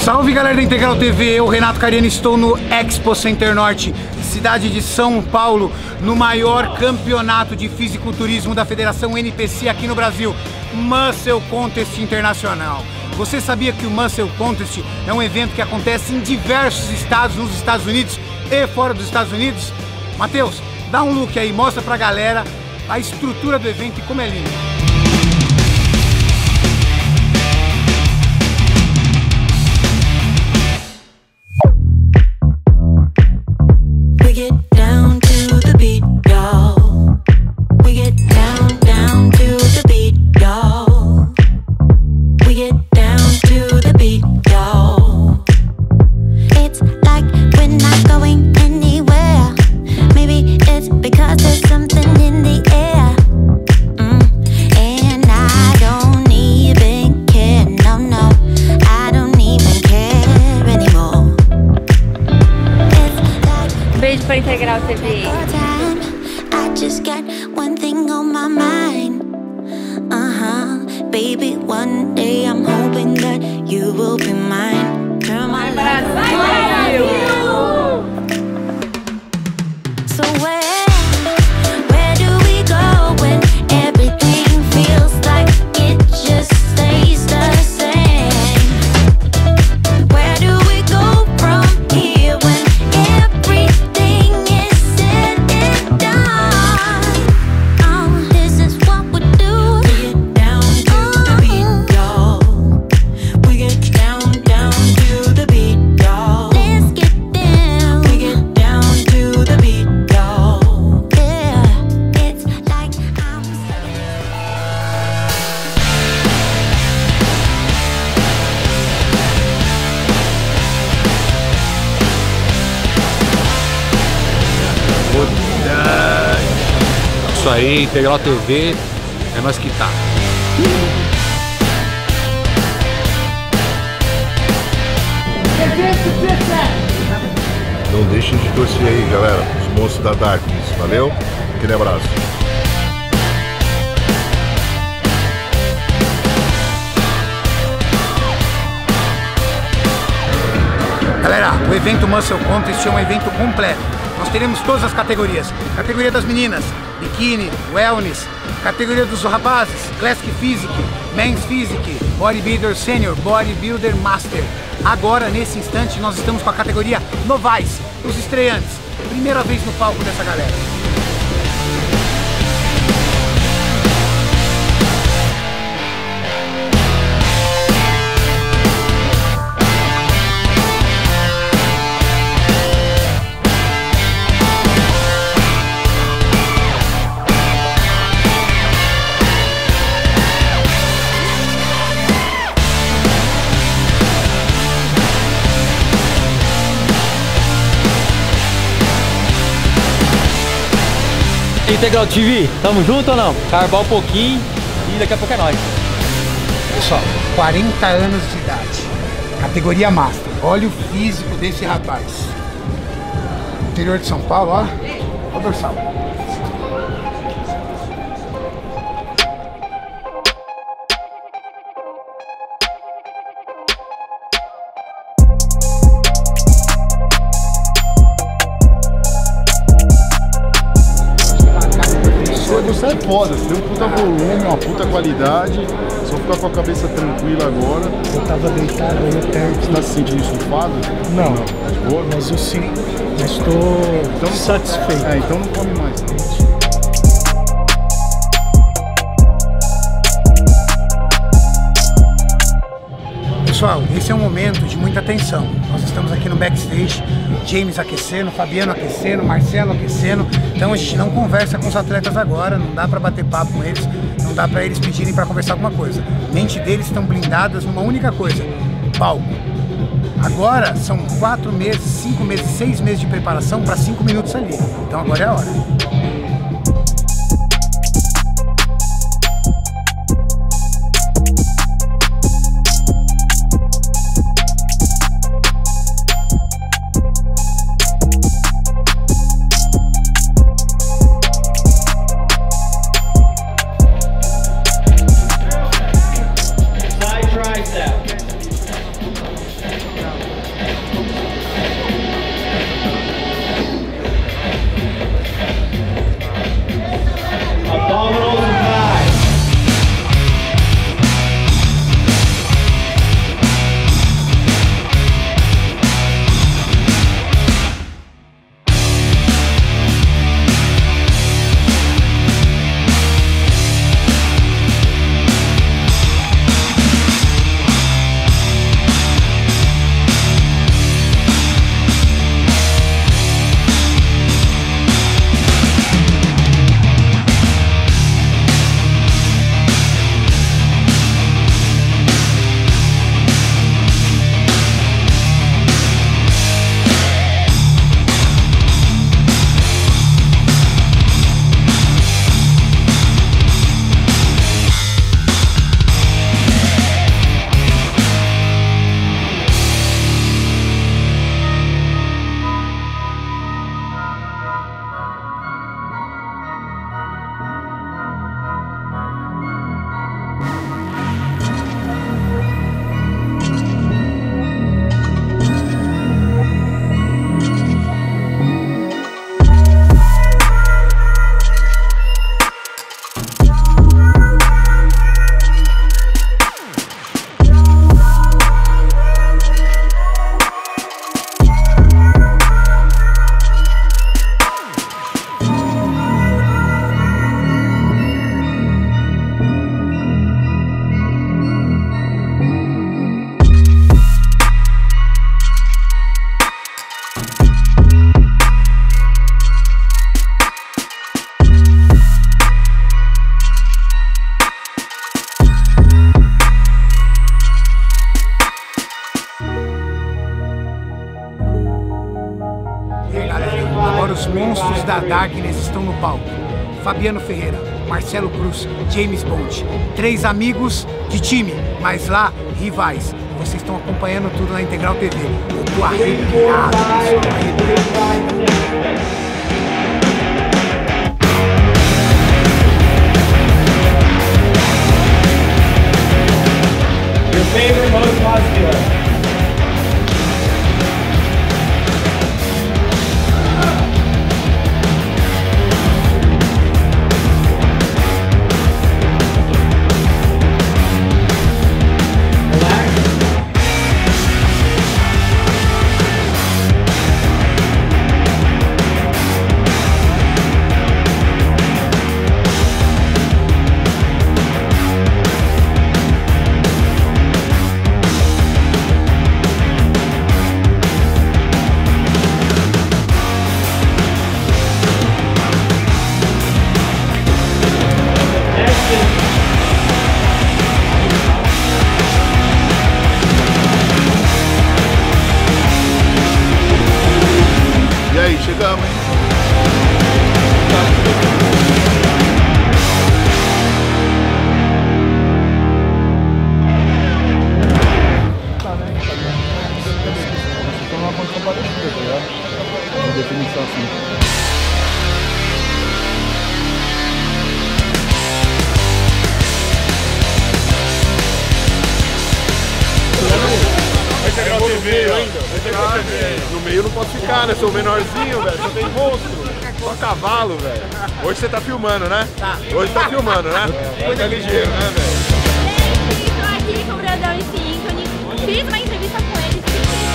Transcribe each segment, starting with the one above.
Salve galera da Integral TV, eu, Renato Cariani, estou no Expo Center Norte, cidade de São Paulo, no maior campeonato de fisiculturismo da Federação NPC aqui no Brasil, Muscle Contest Internacional. Você sabia que o Muscle Contest é um evento que acontece em diversos estados nos Estados Unidos e fora dos Estados Unidos? Matheus, dá um look aí, mostra pra galera a estrutura do evento e como é lindo. Beijo pra Integral TV. I just got one thing on my mind. Baby, one day I'm hoping that you will be mine. Turn my life around. So where do we go when everything feels like it just stays the same? Where do we go from here when everything is said and done? Oh, this is what we do. We get down to the beat, y'all. We get down to the beat, y'all. Let's get down. We get down to the beat, y'all. Yeah, it's like I'm Isso aí, Integral TV, é nós que tá. Não deixem de torcer aí, galera, os monstros da Darkness. Valeu? Aquele abraço. Galera, o evento Muscle Contest é um evento completo. Nós teremos todas as categorias. Categoria das meninas, biquíni, wellness. Categoria dos rapazes, classic physique, men's physique, bodybuilder senior, bodybuilder master. Agora, nesse instante, nós estamos com a categoria novais, os estreantes. Primeira vez no palco dessa galera. Integral TV, tamo junto ou não? Carbar um pouquinho e daqui a pouco é nóis. Pessoal, 40 anos de idade, categoria master. Olha o físico desse rapaz. Interior de São Paulo, ó. Olha o dorsal. Você é foda, você tem um puta volume, uma puta qualidade. Só ficar com a cabeça tranquila agora. Eu tava deitado aí perto. Você tá se sentindo estufado? Não, Tá de boa? mas eu sim. Mas estou satisfeito. Então não come mais. Pessoal, esse é um momento de muita tensão. Nós estamos aqui no backstage, James aquecendo, Fabiano aquecendo, Marcelo aquecendo. Então a gente não conversa com os atletas agora, não dá pra bater papo com eles, não dá pra eles pedirem pra conversar alguma coisa. A mente deles estão blindadas numa única coisa, palco. Agora são 4 meses, 5 meses, 6 meses de preparação para 5 minutos ali. Então agora é a hora. monstros da Darkness estão no palco. Fabiano Ferreira, Marcelo Cruz, James Bond. 3 amigos de time, mas lá, rivais. Vocês estão acompanhando tudo na Integral TV. Eu tô arrepiado, Your favorite most muscular? E aí, chegamos, hein? Estou numa condição parecida, tá ligado? Uma definição assim. Integral TV ainda? No meio não posso ficar, né? Sou menorzinho, velho. Só tem monstro. Só cavalo, velho. Hoje você tá filmando, né? Tá. Hoje tá filmando, né? Tá ligeiro, né, velho? Gente, estou aqui com o Brandão e Síncrone. Fiz uma entrevista com eles.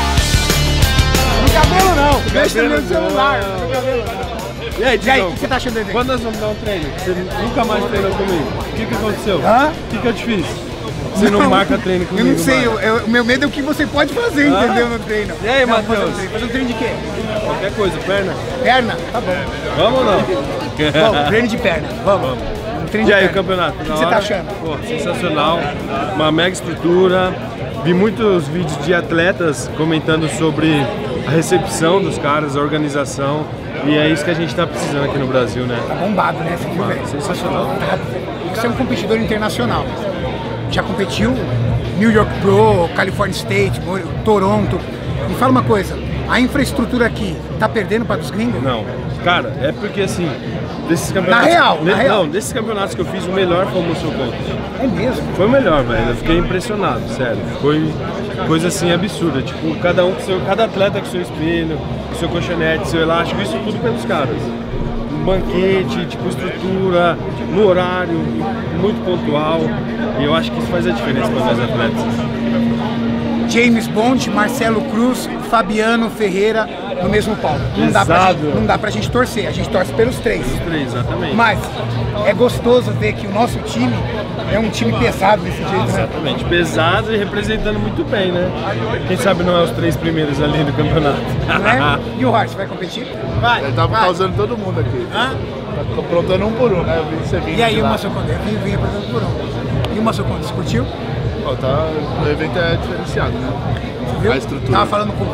No cabelo não, deixa no meu celular. No cabelo não. E aí, E aí, o que você tá achando dele? Quando nós vamos dar um treino? Você nunca mais treinou comigo. O que aconteceu? Hã? O que eu te fiz? Você não marca treino comigo? Eu não sei, mais. o meu medo é o que você pode fazer, entendeu, no treino. E aí, Não, Matheus? fazer um treino de quê? Qualquer coisa, perna? Perna? Tá bom. Vamos ou não? Vamos, treino de perna, vamos. Um treino E de aí, o perna. campeonato? O que você tá achando? Pô, sensacional. Uma mega estrutura. Vi muitos vídeos de atletas comentando sobre a recepção dos caras, a organização. E é isso que a gente tá precisando aqui no Brasil, né? Tá bombado, né? Você viu, velho? Sensacional. Você é um competidor internacional. Já competiu New York Pro, California State, Toronto. Me fala uma coisa, a infraestrutura aqui tá perdendo para os gringos? Não. Cara, é porque assim, desses campeonatos... Na real. Não, desses campeonatos que eu fiz, o melhor foi o Muscle Content. É mesmo? Foi o melhor, velho. Eu fiquei impressionado, sério. Foi coisa assim absurda. Tipo, cada atleta com seu espelho, com seu colchonete, seu elástico, isso tudo pelos caras. Um banquete, tipo, estrutura, no horário, muito pontual. E eu acho que isso faz a diferença para nós atletas. James Bond, Marcelo Cruz, Fabiano Ferreira no mesmo palco. Não dá pra gente torcer, a gente torce pelos três. Os três, exatamente. Mas é gostoso ver que o nosso time é um time pesado desse jeito, né? Exatamente, pesado e representando muito bem, né? Quem sabe não é os 3 primeiros ali do campeonato. Não é? E o Horst, vai competir? Vai. Ele tava causando todo mundo aqui. Hã? Tá aprontando um por um, né? Eu vi você vindo E aí de o lá. Muscle Content? Eu vim apresentando por um. E o Muscle Content, curtiu? Ó, o evento é diferenciado, né? Viu? A estrutura. Tava falando com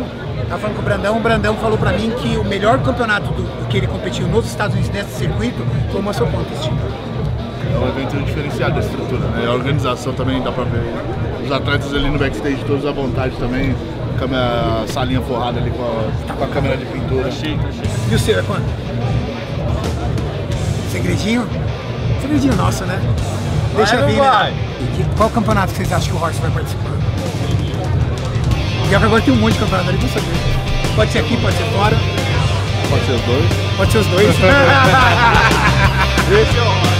o Brandão falou pra mim que o melhor campeonato do que ele competiu nos Estados Unidos nesse circuito foi o Muscle Contest. É um evento diferenciado da estrutura, né? A organização também dá pra ver. Os atletas ali no backstage todos à vontade também. A salinha forrada ali com a câmera de pintura. E o seu é quanto? Segredinho? Segredinho nosso, né? Deixa Vai, vir, não né? vai? Qual campeonato que vocês acham que o Horst vai participar? Pior que agora tem um monte de campeonato ali, não saber. Pode ser aqui, pode ser fora. Pode ser os dois. Pode ser os dois. Esse é o Horst.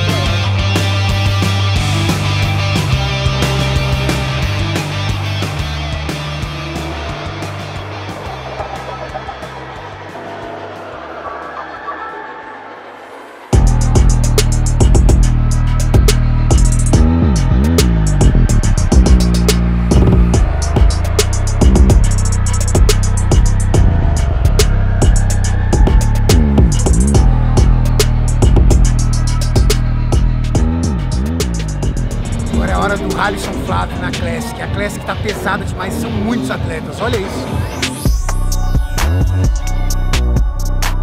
Agora é a hora do Alisson Flávio na Classic. A Classic tá pesada demais, são muitos atletas, olha isso.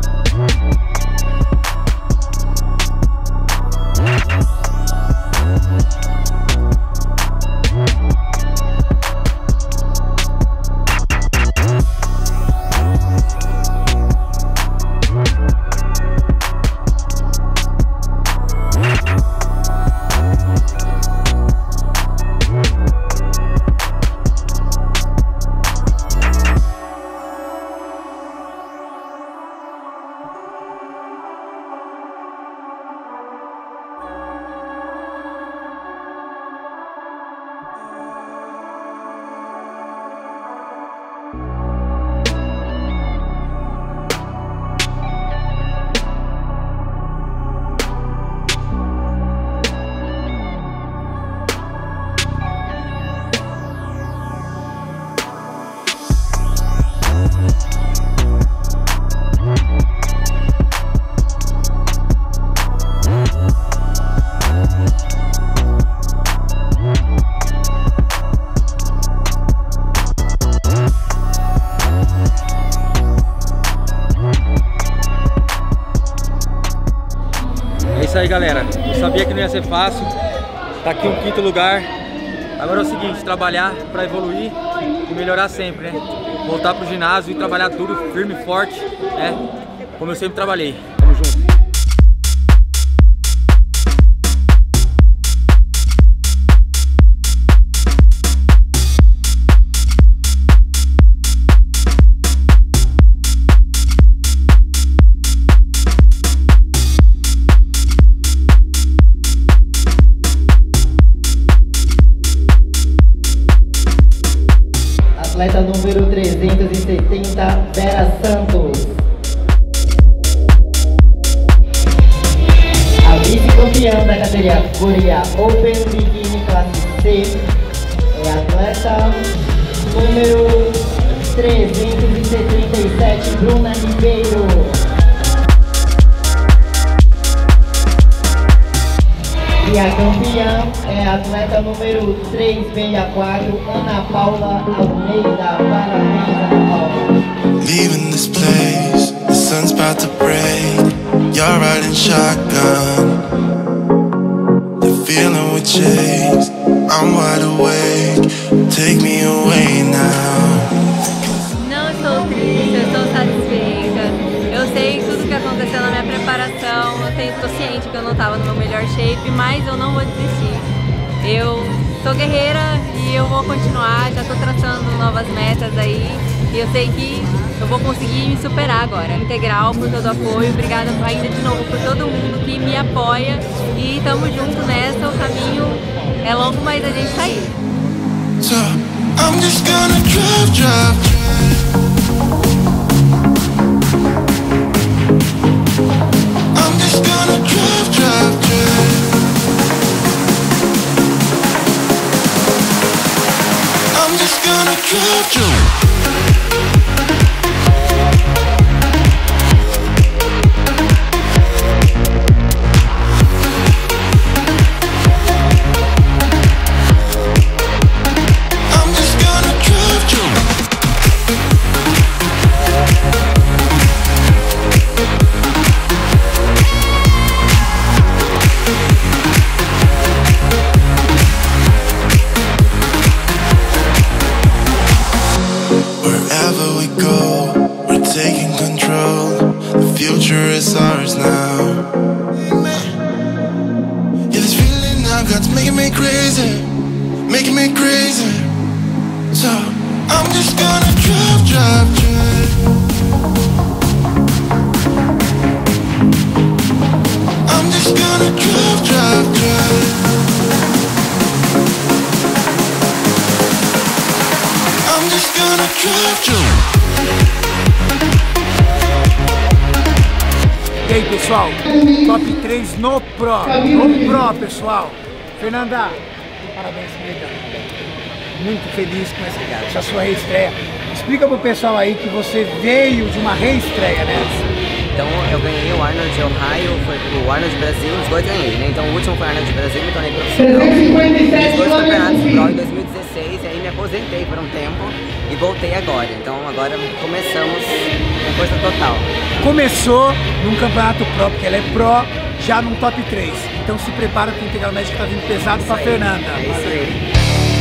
galera. Eu sabia que não ia ser fácil. Tá aqui um 5º lugar. Agora é o seguinte, trabalhar para evoluir e melhorar sempre, né? Voltar pro ginásio e trabalhar duro, firme e forte, né? Como eu sempre trabalhei. Tamo junto. Atleta número 370, Vera Santos. A vice-campeã da categoria Open Bikini Classe C é a atleta número 377, Bruna Ribeiro. E a campeã é a atleta número 364, Ana Paula Almeida. Parabéns, Ana Paula. Leaving this place, the sun's about to break. You're riding shotgun. The feeling we chase, I'm wide awake. Take me away now. Não estou triste, eu estou satisfeita. Eu sei tudo que aconteceu na minha preparação, tô ciente que eu não estava no meu melhor shape, mas eu não vou desistir. Eu sou guerreira e eu vou continuar, já estou traçando novas metas aí e eu sei que eu vou conseguir me superar agora. Integral por todo o apoio, obrigada ainda de novo por todo mundo que me apoia e tamo junto nessa, o caminho é longo, mas a gente tá aí. So, I'm just gonna drive. I'm just gonna drive you. Making me crazy. So I'm just gonna drive. I'm just gonna drive. I'm just gonna drive. E aí, pessoal? Top 3 no Pro, pessoal. Fernanda, parabéns, querida. Muito feliz com essa sua reestreia. Explica pro pessoal aí que você veio de uma reestreia, né? Então eu ganhei o Arnold de Ohio, foi o Arnold Brasil, os dois ganhei, né? Então o último foi o Arnold Brasil, me tornei profissional. Fiz 2 campeonatos Pro em 2016 e aí me aposentei por um tempo e voltei agora. Então agora começamos com coisa total. Começou num campeonato Pro, porque ela é Pro, já num top 3. Então se prepara que o Integral Médico tá vindo pesado pra Fernanda. É isso aí.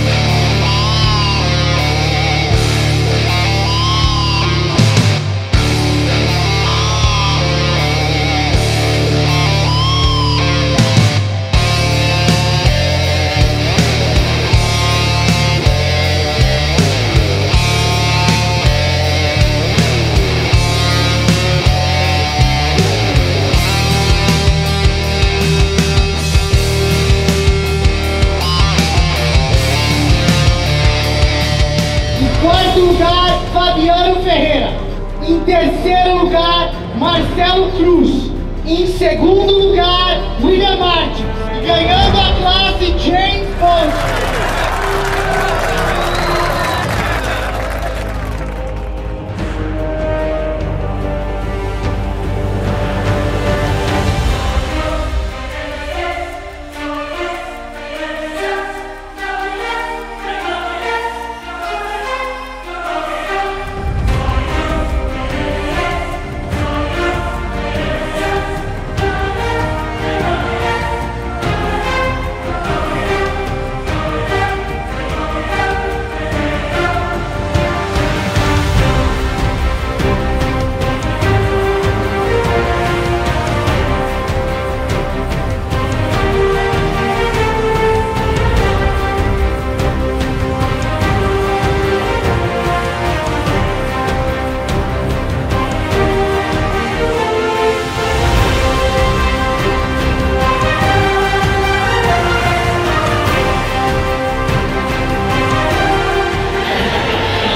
Lugar, Fabiano Ferreira. Em terceiro lugar, Marcelo Cruz. Em segundo lugar, William Martins. E ganhando a classe, James Bond.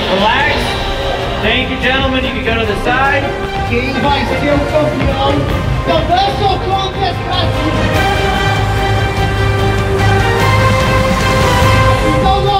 Relax. Thank you, gentlemen. You can go to the side. Quem vai ser o campeão do Wrestle Contest Brasil? Então,